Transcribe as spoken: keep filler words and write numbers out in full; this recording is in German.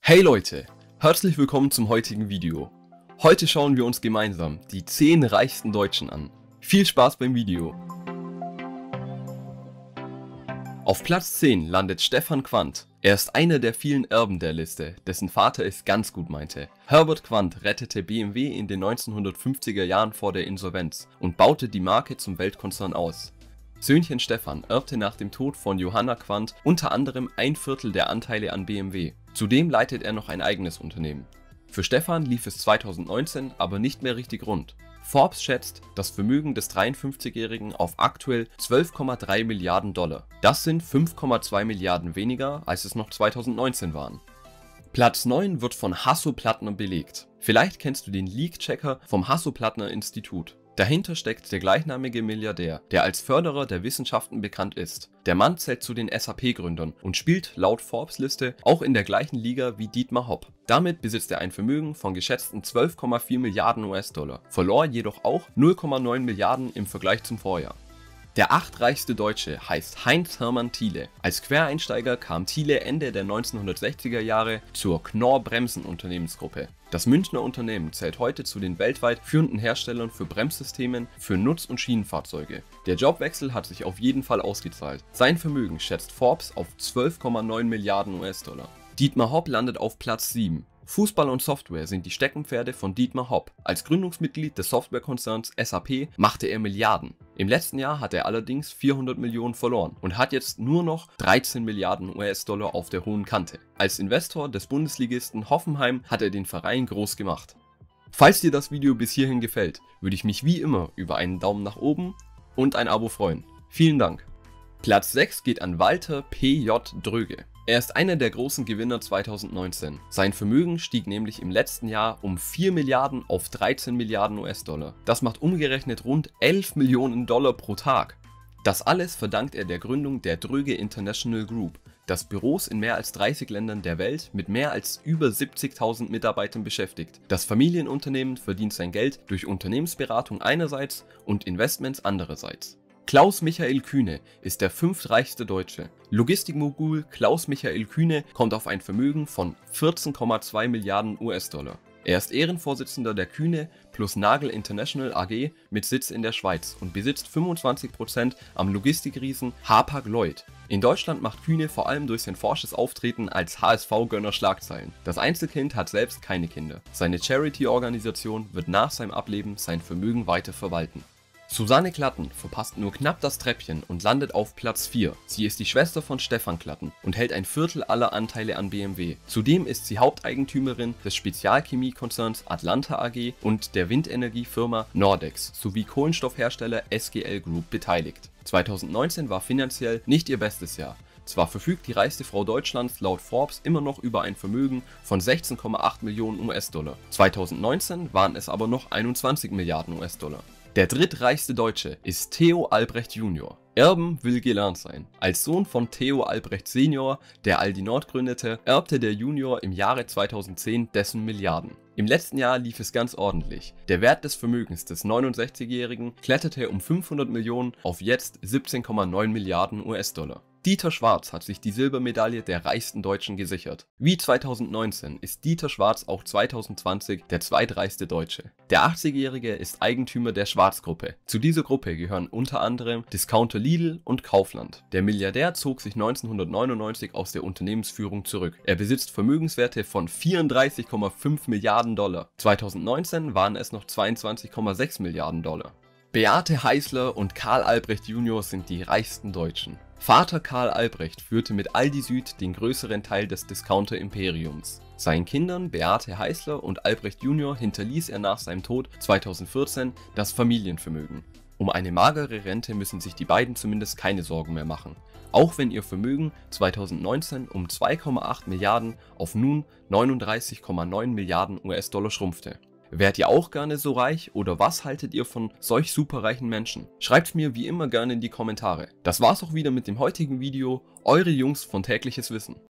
Hey Leute, herzlich willkommen zum heutigen Video. Heute schauen wir uns gemeinsam die zehn reichsten Deutschen an. Viel Spaß beim Video. Auf Platz zehn landet Stefan Quandt. Er ist einer der vielen Erben der Liste, dessen Vater es ganz gut meinte. Herbert Quandt rettete B M W in den neunzehnhundertfünfziger Jahren vor der Insolvenz und baute die Marke zum Weltkonzern aus. Söhnchen Stefan erbte nach dem Tod von Johanna Quandt unter anderem ein Viertel der Anteile an B M W. Zudem leitet er noch ein eigenes Unternehmen. Für Stefan lief es zweitausendneunzehn aber nicht mehr richtig rund. Forbes schätzt das Vermögen des dreiundfünfzigjährigen auf aktuell zwölf Komma drei Milliarden Dollar. Das sind fünf Komma zwei Milliarden weniger, als es noch zweitausendneunzehn waren. Platz neun wird von Hasso-Plattner belegt. Vielleicht kennst du den Leak-Checker vom Hasso-Plattner-Institut. Dahinter steckt der gleichnamige Milliardär, der als Förderer der Wissenschaften bekannt ist. Der Mann zählt zu den S A P-Gründern und spielt laut Forbes-Liste auch in der gleichen Liga wie Dietmar Hopp. Damit besitzt er ein Vermögen von geschätzten zwölf Komma vier Milliarden U S-Dollar, verlor jedoch auch null Komma neun Milliarden im Vergleich zum Vorjahr. Der achtreichste Deutsche heißt Heinz Hermann Thiele. Als Quereinsteiger kam Thiele Ende der neunzehnhundertsechziger Jahre zur Knorr Bremsen Unternehmensgruppe. Das Münchner Unternehmen zählt heute zu den weltweit führenden Herstellern für Bremssystemen für Nutz- und Schienenfahrzeuge. Der Jobwechsel hat sich auf jeden Fall ausgezahlt. Sein Vermögen schätzt Forbes auf zwölf Komma neun Milliarden U S-Dollar. Dietmar Hopp landet auf Platz sieben. Fußball und Software sind die Steckenpferde von Dietmar Hopp. Als Gründungsmitglied des Softwarekonzerns S A P machte er Milliarden. Im letzten Jahr hat er allerdings vierhundert Millionen verloren und hat jetzt nur noch dreizehn Milliarden U S-Dollar auf der hohen Kante. Als Investor des Bundesligisten Hoffenheim hat er den Verein groß gemacht. Falls dir das Video bis hierhin gefällt, würde ich mich wie immer über einen Daumen nach oben und ein Abo freuen. Vielen Dank. Platz sechs geht an Walter P J Dröge. Er ist einer der großen Gewinner zweitausendneunzehn. Sein Vermögen stieg nämlich im letzten Jahr um vier Milliarden auf dreizehn Milliarden U S-Dollar. Das macht umgerechnet rund elf Millionen Dollar pro Tag. Das alles verdankt er der Gründung der Dröge International Group, das Büros in mehr als dreißig Ländern der Welt mit mehr als über siebzigtausend Mitarbeitern beschäftigt. Das Familienunternehmen verdient sein Geld durch Unternehmensberatung einerseits und Investments andererseits. Klaus Michael Kühne ist der fünftreichste Deutsche. Logistikmogul Klaus Michael Kühne kommt auf ein Vermögen von vierzehn Komma zwei Milliarden U S-Dollar. Er ist Ehrenvorsitzender der Kühne plus Nagel International A G mit Sitz in der Schweiz und besitzt fünfundzwanzig Prozent am Logistikriesen Hapag-Lloyd. In Deutschland macht Kühne vor allem durch sein forsches Auftreten als H S V-Gönner Schlagzeilen. Das Einzelkind hat selbst keine Kinder. Seine Charity-Organisation wird nach seinem Ableben sein Vermögen weiter verwalten. Susanne Klatten verpasst nur knapp das Treppchen und landet auf Platz vier. Sie ist die Schwester von Stefan Klatten und hält ein Viertel aller Anteile an B M W. Zudem ist sie Haupteigentümerin des Spezialchemiekonzerns Atlanta A G und der Windenergiefirma Nordex sowie Kohlenstoffhersteller S G L Group beteiligt. zweitausendneunzehn war finanziell nicht ihr bestes Jahr. Zwar verfügt die reichste Frau Deutschlands laut Forbes immer noch über ein Vermögen von sechzehn Komma acht Millionen U S-Dollar. zweitausendneunzehn waren es aber noch einundzwanzig Milliarden U S-Dollar. Der drittreichste Deutsche ist Theo Albrecht Junior Erben will gelernt sein. Als Sohn von Theo Albrecht Senior, der Aldi Nord gründete, erbte der Junior im Jahre zweitausendzehn dessen Milliarden. Im letzten Jahr lief es ganz ordentlich. Der Wert des Vermögens des neunundsechzigjährigen kletterte um fünfhundert Millionen auf jetzt siebzehn Komma neun Milliarden U S-Dollar. Dieter Schwarz hat sich die Silbermedaille der reichsten Deutschen gesichert. Wie zweitausendneunzehn ist Dieter Schwarz auch zweitausendzwanzig der zweitreichste Deutsche. Der achtzigjährige ist Eigentümer der Schwarz-Gruppe. Zu dieser Gruppe gehören unter anderem Discounter Lidl und Kaufland. Der Milliardär zog sich neunzehnhundertneunundneunzig aus der Unternehmensführung zurück. Er besitzt Vermögenswerte von vierunddreißig Komma fünf Milliarden Dollar. zweitausendneunzehn waren es noch zweiundzwanzig Komma sechs Milliarden Dollar. Beate Heißler und Karl Albrecht Junior sind die reichsten Deutschen. Vater Karl Albrecht führte mit Aldi Süd den größeren Teil des Discounter-Imperiums. Seinen Kindern Beate Heißler und Albrecht Junior hinterließ er nach seinem Tod zweitausendvierzehn das Familienvermögen. Um eine magere Rente müssen sich die beiden zumindest keine Sorgen mehr machen. Auch wenn ihr Vermögen zweitausendneunzehn um zwei Komma acht Milliarden auf nun neununddreißig Komma neun Milliarden U S-Dollar schrumpfte. Wärt ihr auch gerne so reich oder was haltet ihr von solch superreichen Menschen? Schreibt mir wie immer gerne in die Kommentare. Das war's auch wieder mit dem heutigen Video. Eure Jungs von Tägliches Wissen.